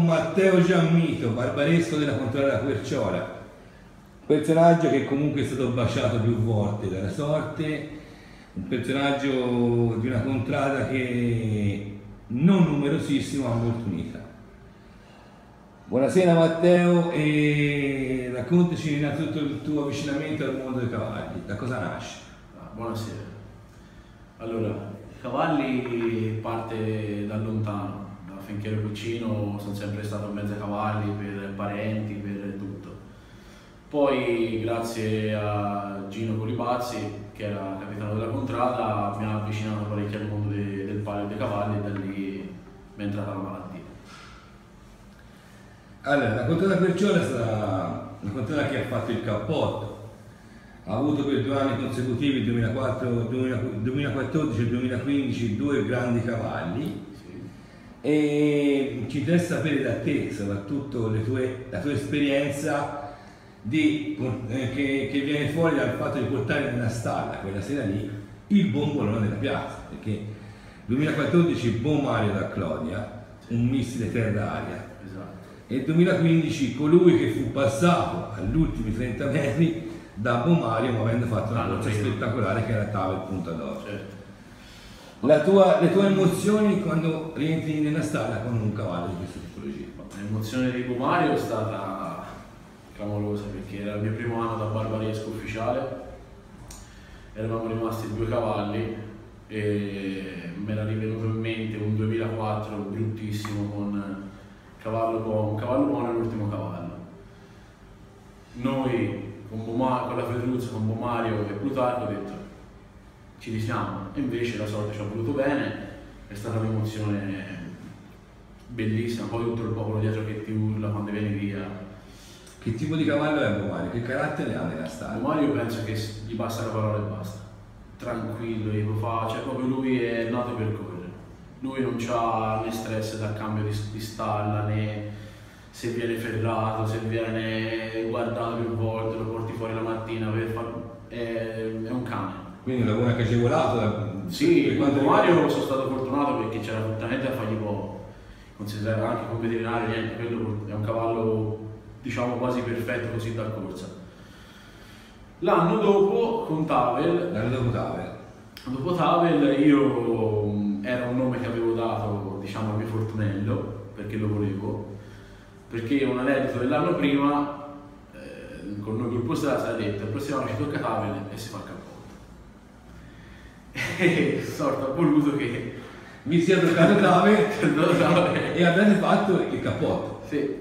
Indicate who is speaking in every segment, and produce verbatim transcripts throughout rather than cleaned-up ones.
Speaker 1: con Matteo Giammito, barbaresco della contrada Querciola, personaggio che comunque è stato baciato più volte dalla sorte, un personaggio di una contrada che non numerosissimo ma molto unita. Buonasera Matteo, e raccontaci innanzitutto il tuo avvicinamento al mondo dei cavalli, da cosa nasce?
Speaker 2: Buonasera. Allora, i cavalli parte da lontano, da finché ero piccino sono sempre stato in mezzo ai cavalli per parenti, per tutto. Poi grazie a Gino Colipazzi, che era capitano della contrada, mi ha avvicinato parecchio al mondo de, del palio dei cavalli e da lì mi è entrata la malattia.
Speaker 1: Allora, la contrada Querciola è stata una contrada che ha fatto il cappotto, ha avuto per due anni consecutivi, duemilaquattordici e duemilaquindici, due grandi cavalli.
Speaker 2: Sì.
Speaker 1: E ci interessa sapere da te, soprattutto le tue, la tua esperienza di, eh, che, che viene fuori dal fatto di portare nella stalla quella sera lì il bombolone della piazza, perché duemilaquattordici Buon Mario da Clodia, un missile terra-aria. E nel duemilaquindici colui che fu passato agli ultimi trenta metri da Buon Mario, ma avendo fatto una corsa spettacolare che era Tavel Punta d'Oro.
Speaker 2: Certo.
Speaker 1: La tua, le tue emozioni quando rientri nella stalla con un cavallo di questa tipologia?
Speaker 2: L'emozione di Buon Mario è stata clamorosa perché era il mio primo anno da barbaresco ufficiale, eravamo rimasti due cavalli e mi era rivenuto in mente un duemilaquattro bruttissimo con cavallo buono, un cavallo buono e l'ultimo cavallo. Noi con, Bomar, con la Fedruzza, con Bomario e Plutarco ho detto ci risiamo, e invece la sorte ci ha voluto bene, è stata un'emozione bellissima, poi tutto il popolo dietro che ti urla quando vieni via.
Speaker 1: Che tipo di cavallo è Bomario? Che carattere ha nella stalla?
Speaker 2: Bomario penso che gli basta la parola e basta, tranquillo, dico, fa, cioè proprio lui è nato per correre. Lui non ha né stress dal cambio di, di stalla, né se viene ferrato, se viene guardato più volte, lo porti fuori la mattina per far... è, è un cane.
Speaker 1: Quindi un lavoro anche agevolato?
Speaker 2: Sì, con Mario sono stato fortunato perché c'era tuttamente da fargli poco, considerato anche come veterinario, niente, quello è un cavallo diciamo quasi perfetto così da corsa. L'anno dopo con Tavel,
Speaker 1: L'anno dopo Tavel?
Speaker 2: Dopo Tavel io era un nome che avevo dato diciamo al mio fortunello perché lo volevo, perché un aneddoto dell'anno prima eh, con noi gruppo strada si era detto il prossimo anno ci tocca Tavel e si fa il cappotto e sorta ha voluto che
Speaker 1: mi sia toccato Tavel e abbiate fatto il cappotto.
Speaker 2: Sì,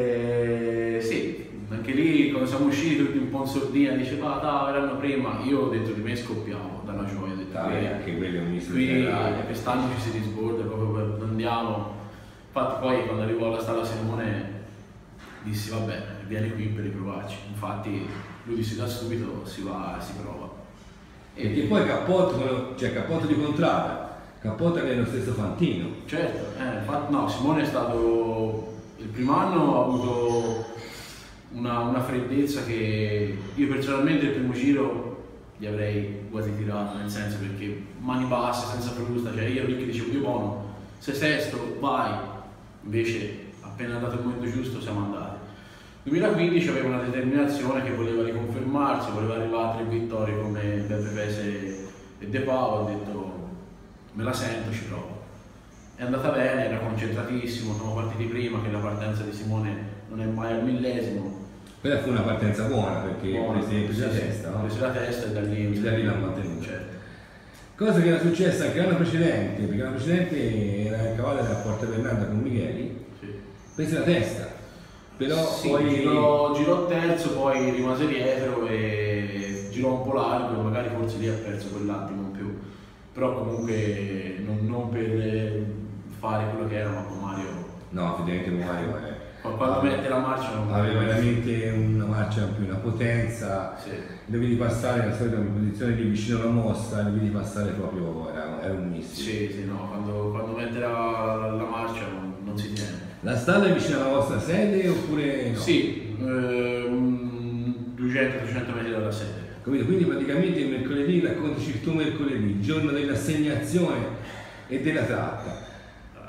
Speaker 2: eh, sì, anche lì quando siamo usciti tutti un po' in sordina diceva Tavel l'anno prima, io ho detto di me scoppiavo dalla gioia, ho detto
Speaker 1: Tavel, anche quello è un misto
Speaker 2: qui quest'anno ci si risborda proprio per andiamo. Infatti poi quando arrivò alla stalla Simone dissi vabbè vieni qui per riprovarci, infatti lui disse da subito si va si prova.
Speaker 1: E che poi cappotto, cioè cappotto di contrada, cappotto che è lo stesso Fantino.
Speaker 2: Certo, eh, infatti no, Simone è stato il primo anno ha avuto una, una freddezza che io personalmente il primo giro gli avrei quasi tirato, nel senso perché mani basse, senza frusta, cioè io lì che dicevo Dio buono, sei sesto, vai, invece appena andato il momento giusto siamo andati. duemilaquindici aveva una determinazione che voleva riconfermarsi, voleva arrivare a tre vittorie come Beppe Pese e De Pau, ho detto me la sento, ci provo. È andata bene, era concentratissimo, siamo partiti prima che la partenza di Simone non è mai al millesimo.
Speaker 1: Quella fu una partenza buona perché
Speaker 2: Buona,
Speaker 1: prese, prese
Speaker 2: sì,
Speaker 1: la
Speaker 2: sì,
Speaker 1: testa, no?
Speaker 2: prese la testa e da lì,
Speaker 1: E da lì l'ha mantenuta.
Speaker 2: Certo.
Speaker 1: Cosa che era successa anche l'anno precedente, perché l'anno precedente era il cavallo della Porta Bernarda con Micheli,
Speaker 2: Sì.
Speaker 1: prese la testa, però
Speaker 2: Sì,
Speaker 1: poi
Speaker 2: girò, girò terzo, poi rimase dietro e girò un po' largo e magari forse lì ha perso quell'attimo in più, però comunque non, non per fare quello che era, ma con Mario.
Speaker 1: no, effettivamente Mario è
Speaker 2: Quando
Speaker 1: aveva,
Speaker 2: mette la marcia non
Speaker 1: aveva veramente una marcia più, una potenza,
Speaker 2: sì.
Speaker 1: dovevi passare la solita posizione di vicino alla mossa, dovevi passare proprio, era, era un missile.
Speaker 2: Sì, sì, no, quando, quando mette la, la marcia non, non si tiene.
Speaker 1: La stalla è vicino alla vostra sede oppure no?
Speaker 2: Sì, eh, duecento trecento metri dalla sede.
Speaker 1: Capito? Quindi praticamente il mercoledì, raccontaci il tuo mercoledì, il giorno dell'assegnazione e della tratta.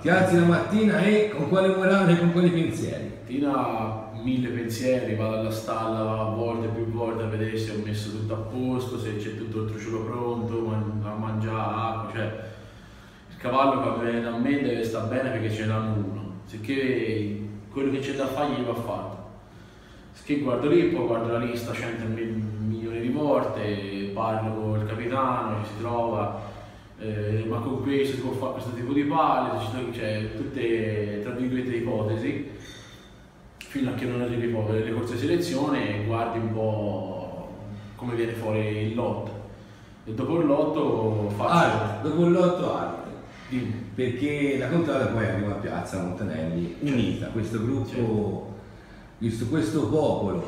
Speaker 1: Ti alzi la mattina e con quale morale, con quali pensieri?
Speaker 2: Mattina mille pensieri, vado alla stalla a volte, più volte a vedere se ho messo tutto a posto, se c'è tutto il truciolo pronto, man a mangiare, acqua, cioè il cavallo quando viene da me deve stare bene perché ce n'hanno uno, sicché quello che c'è da fare gli va fatto. Che guardo lì, poi guardo la lista cento milioni di volte, parlo con il capitano, ci si trova, eh, ma con questo si può fare questo tipo di palle, cioè tutte tra virgolette ipotesi, fino a che non arrivi poi alle corse di selezione e guardi un po' come viene fuori il lotto. E dopo il lotto faccio...
Speaker 1: Ah, dopo il lotto arte.
Speaker 2: Dimmi.
Speaker 1: Perché la contrada poi arriva a Piazza Montanelli, unita, questo gruppo... Certo. Visto questo popolo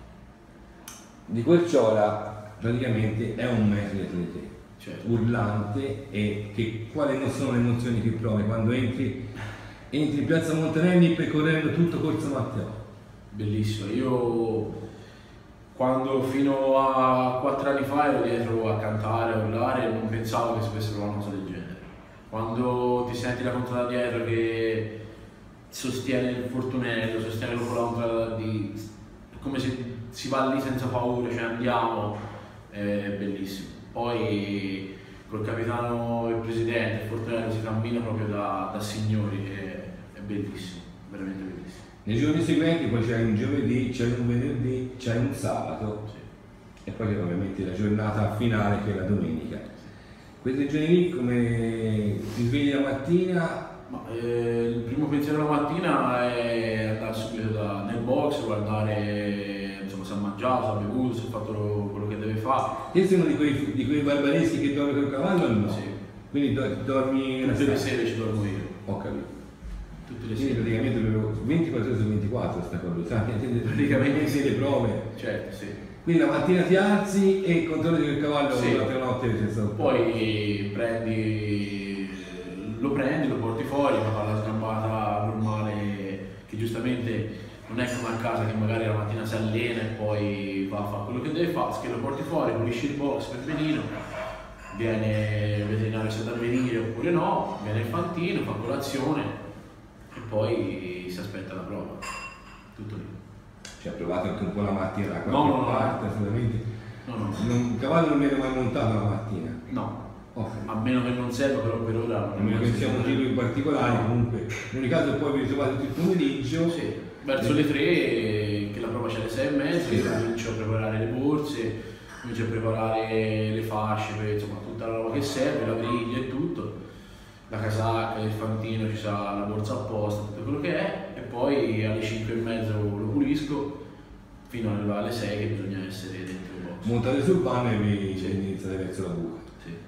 Speaker 1: di Querciola praticamente è un metro dietro di te, certo. Urlante, e che quali non sono le emozioni che provi quando entri, entri in Piazza Montanelli percorrendo tutto Corso Matteo?
Speaker 2: Bellissimo, io quando fino a quattro anni fa ero dietro a cantare, a urlare, non pensavo che si potesse trovare una cosa del genere. Quando ti senti la contrada dietro che sostiene il fortunello, sostiene l'oculontra, di come se si va lì senza paura, cioè andiamo, è bellissimo. Poi col capitano e il presidente, il fortunello si cammina proprio da, da signori, è, è bellissimo, veramente bellissimo.
Speaker 1: Nei giorni seguenti poi c'è un giovedì, c'è un venerdì, c'è un sabato, sì. E poi c'è ovviamente la giornata finale che è la domenica. Questi giorni lì come ti svegli la mattina?
Speaker 2: Ma, eh, il primo pensiero la mattina è andare subito da, nel box, guardare insomma, se ha mangiato, se ha bevuto, se ha fatto quello che deve fare.
Speaker 1: Te sei uno di quei, di quei barbareschi che dorme col cavallo o no?
Speaker 2: Sì.
Speaker 1: Quindi do, dormi...
Speaker 2: Tutte le sere ci dormo io.
Speaker 1: Ho capito.
Speaker 2: Tutte le
Speaker 1: Quindi
Speaker 2: sere.
Speaker 1: praticamente proprio ventiquattro ore su ventiquattro sta cosa,
Speaker 2: praticamente
Speaker 1: sì. Le prove.
Speaker 2: Certo, sì.
Speaker 1: Quindi la mattina ti alzi e controlli che il cavallo
Speaker 2: sì.
Speaker 1: la notte senza...
Speaker 2: Poi prendi... lo prendi, lo porti fuori, ma fa la sgambata normale che giustamente non è come a casa che magari la mattina si allena e poi va a fare quello che deve fare, che lo porti fuori, pulisci il box per benino, viene il veterinario se da venire oppure no, viene il fantino, fa colazione e poi si aspetta la prova, tutto lì.
Speaker 1: Ci ha provato anche un po' la mattina da qualche
Speaker 2: no, no,
Speaker 1: parte,
Speaker 2: no.
Speaker 1: assolutamente.
Speaker 2: No, no.
Speaker 1: Non, il cavallo non viene mai montato la mattina?
Speaker 2: No.
Speaker 1: Okay.
Speaker 2: A meno che non serva, però per ora
Speaker 1: non mi pensiamo titoli in particolare, comunque in ogni caso poi vi ritrovate tutto il pomeriggio.
Speaker 2: Sì, verso le tre che la prova c'è alle sei e mezza, esatto. Comincio a preparare le borse, comincio a preparare le fasce, per, insomma tutta la roba che serve, la griglia e tutto, la casacca, il fantino, ci sarà la borsa apposta, tutto quello che è, e poi alle cinque e mezza lo pulisco fino alle sei che bisogna essere dentro il box.
Speaker 1: Montate sul panno e vi sì. Iniziate verso la buca.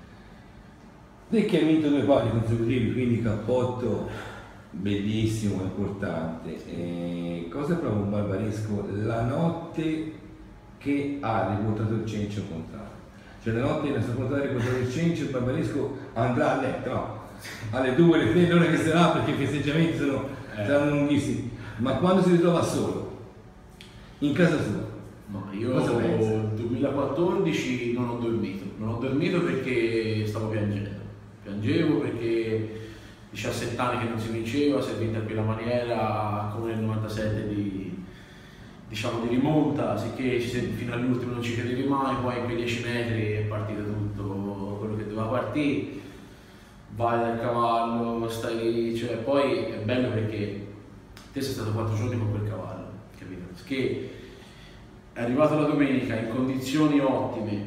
Speaker 1: Perché ha vinto due pali consecutivi, quindi cappotto bellissimo, importante. E cosa prova un barbaresco la notte che ha riportato il cencio contrario? Cioè la notte che la sua contraria ha riportato il cencio, il barbaresco andrà a letto, no? Alle due, alle tre, l'ora che sarà perché i festeggiamenti sono, eh. saranno lunghissimi. Ma quando si ritrova solo, in casa sua?
Speaker 2: No, io nel duemilaquattordici non ho dormito, non ho dormito perché stavo piangendo. Piangevo perché diciassette anni che non si vinceva, si è vinta in quella maniera come nel novantasette di, diciamo, di rimonta, sicché fino all'ultimo non ci credevi mai, poi in quei dieci metri è partito tutto quello che doveva partire, vai dal cavallo, stai lì, cioè poi è bello perché te sei stato quattro giorni con quel cavallo, capito? Che è arrivato la domenica in condizioni ottime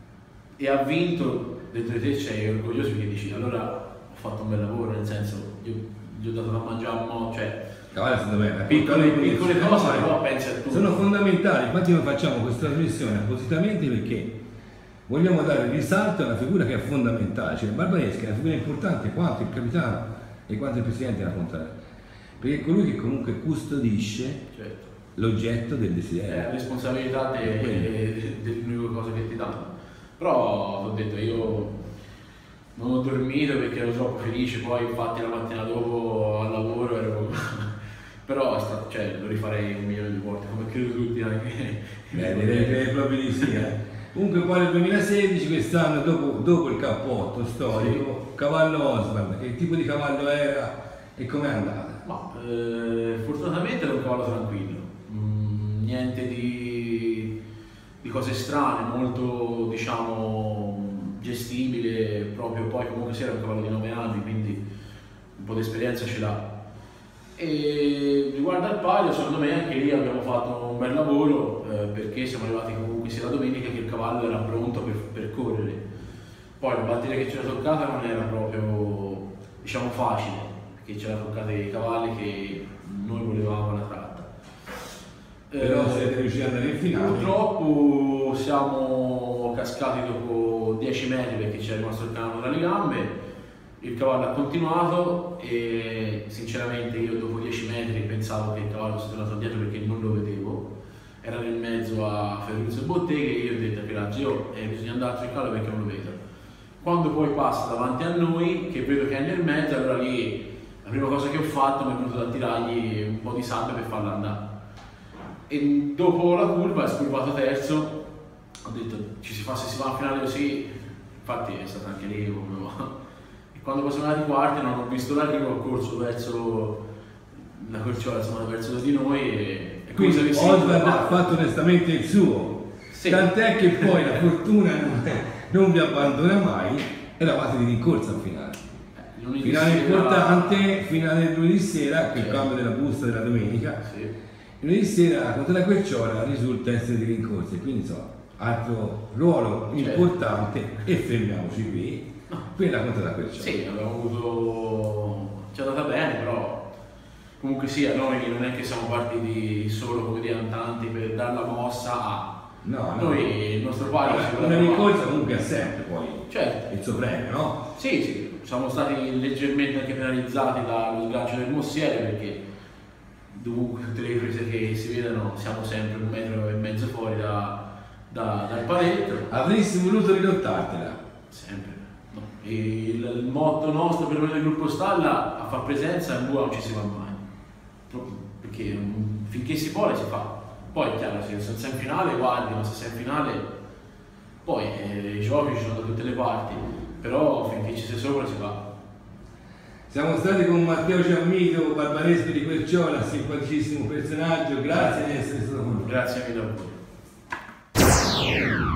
Speaker 2: e ha vinto. Dentro di te sei orgoglioso perché dici allora ho fatto un bel lavoro, nel senso io gli ho dato da mangiare un mo', cioè
Speaker 1: cavallo è stato bene,
Speaker 2: piccole, piccole cose però pensi a tutto.
Speaker 1: Sono fondamentali, infatti noi facciamo questa trasmissione appositamente perché vogliamo dare risalto a una figura che è fondamentale, cioè il barbaresco è una figura importante quanto il capitano e quanto il presidente della contraria, perché è colui che comunque custodisce certo. L'oggetto del desiderio.
Speaker 2: È la responsabilità dell'unica cosa che ti danno. Però ho detto io non ho dormito perché ero troppo felice, poi infatti la mattina dopo al lavoro ero però stato, cioè, lo rifarei un milione di volte come credo tutti anche.
Speaker 1: Beh, direi proprio di sì. Eh. Comunque poi nel duemilasedici, quest'anno dopo, dopo il cappotto storico, sì. Cavallo Oswald, che tipo di cavallo era E com'è andata?
Speaker 2: Ma eh, fortunatamente era un cavallo tranquillo, mm, niente di, di cose strane, molto diciamo gestibile, proprio poi comunque si era un cavallo di nove anni, quindi un po' di esperienza ce l'ha. E riguardo al palio, secondo me anche lì abbiamo fatto un bel lavoro eh, perché siamo arrivati comunque sia la domenica che il cavallo era pronto per, per correre. Poi la batteria che c'era toccata non era proprio diciamo facile, perché c'era toccata i cavalli che noi volevamo alla tratta.
Speaker 1: Però
Speaker 2: eh,
Speaker 1: siete riusciti ad andare in finale?
Speaker 2: Purtroppo siamo cascati dopo dieci metri perché c'era rimasto il canano tra le gambe. Il cavallo ha continuato e sinceramente io dopo dieci metri pensavo che il cavallo fosse tornato indietro perché non lo vedevo, era nel mezzo a Ferruzzo e Botteghe e io ho detto a Pelagio eh, bisogna andare a cercarlo perché non lo vedo. Quando poi passa davanti a noi che vedo che è nel mezzo, allora lì la prima cosa che ho fatto mi è venuto da tirargli un po' di sabbia per farlo andare e dopo la curva è scurvato terzo, ho detto ci si fa, se si va a finale così, infatti è stata anche lì come quando poi sono andati quarti non ho visto l'arrivo, ho corso verso la corciola, insomma verso di noi e, e
Speaker 1: quindi Oswald ha fatto onestamente il suo, sì. Tant'è che poi la fortuna non, non vi abbandona mai, eravate di rincorsa al finale. Eh, finale sera... importante, finale del lunedì sera, che è il cambio della busta della domenica. Sì. Il lunedì sera contro la Querciola risulta essere di rincorsa, quindi insomma, altro ruolo importante, certo. E fermiamoci qui. No. Quella contro la Querciola.
Speaker 2: Sì, abbiamo avuto, ci è andata bene, però comunque sia, noi non è che siamo partiti solo come dei antanti per dare la mossa a...
Speaker 1: No, no.
Speaker 2: Noi, il nostro palio...
Speaker 1: Una rincorsa comunque ha sempre poi
Speaker 2: certo.
Speaker 1: Il suo premio, no?
Speaker 2: Sì, sì, siamo stati leggermente anche penalizzati dallo sgancio del Mossiere perché dovunque tutte le riprese che si vedono siamo sempre un metro e mezzo fuori da, da, dal paletto.
Speaker 1: Avresti voluto rilottartela?
Speaker 2: Sempre. No. Il, il motto nostro per noi del gruppo Stalla a far presenza in bua non ci si va mai, proprio perché um, finché si può si fa. Poi è chiaro, se sei in finale guardi, ma se sei in finale poi eh, i giochi ci sono da tutte le parti, però finché ci sei sopra si va.
Speaker 1: Siamo stati con Matteo Ciammito, barbaresco di Querciola, simpaticissimo personaggio, grazie di essere stato con noi.
Speaker 2: Grazie mille a voi.